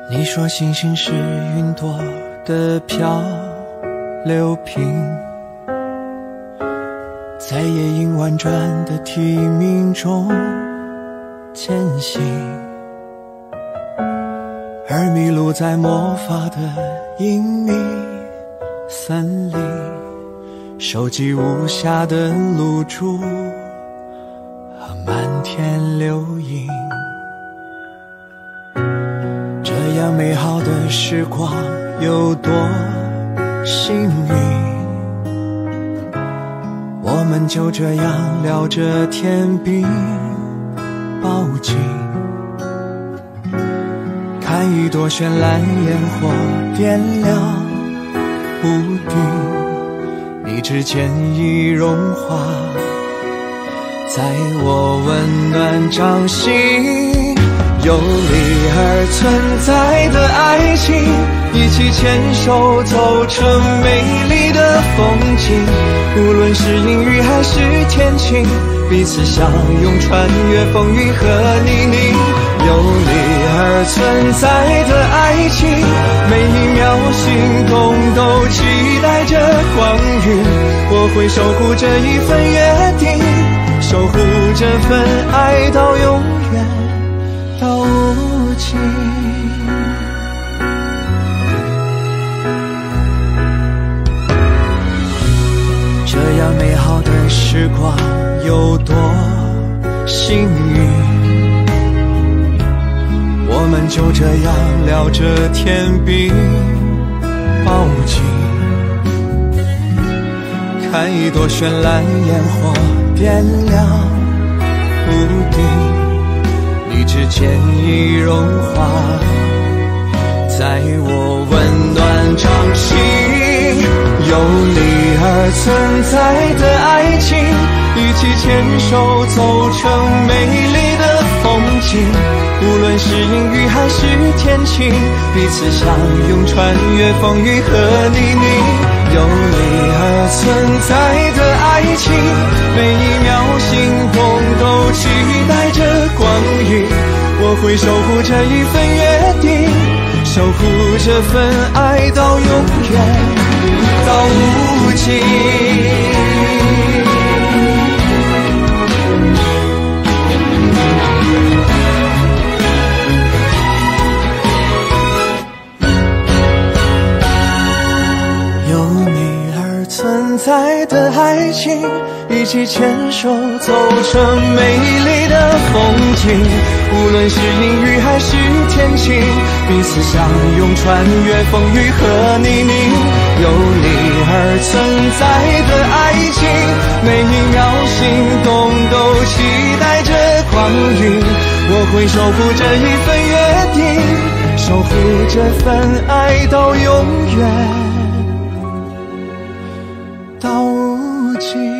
你说星星是云朵的漂流瓶，在夜莺婉转的啼鸣中前行，而迷路在魔法的隐秘森林，收集无暇的露珠和满天流萤。这样美好的时光有多幸运，我们就这样聊着天边抱紧，看一朵绚烂烟火点亮屋顶，你指尖已融化在我温暖掌心。有理而存在的爱情，一起牵手走成美丽的风景，无论是阴雨还是天晴，彼此相拥穿越风雨和泥泞。有理而存在的爱情，每一秒心动都期待着光晕，我会守护这一份约定，守护这份爱到永远到无尽。这样美好的时光有多幸运，我们就这样聊着天边抱紧，看一朵绚烂烟火点亮屋顶，你指尖已融化在我温暖掌心。有理而存在的爱情，一起牵手走成美丽的风景，无论是阴雨还是天晴，彼此相拥穿越风雨和泥泞。有理而存在的爱情，每一秒心动都期待着光晕，我会守护这一份约定，守护这份爱到永远到无尽。存在的爱情，一起牵手走成美丽的风景，无论是阴雨还是天晴，彼此相拥穿越风雨和泥泞。有理而存在的爱情，每一秒心动都期待着光晕，我会守护这一份约定，守护这份爱到永远到无尽。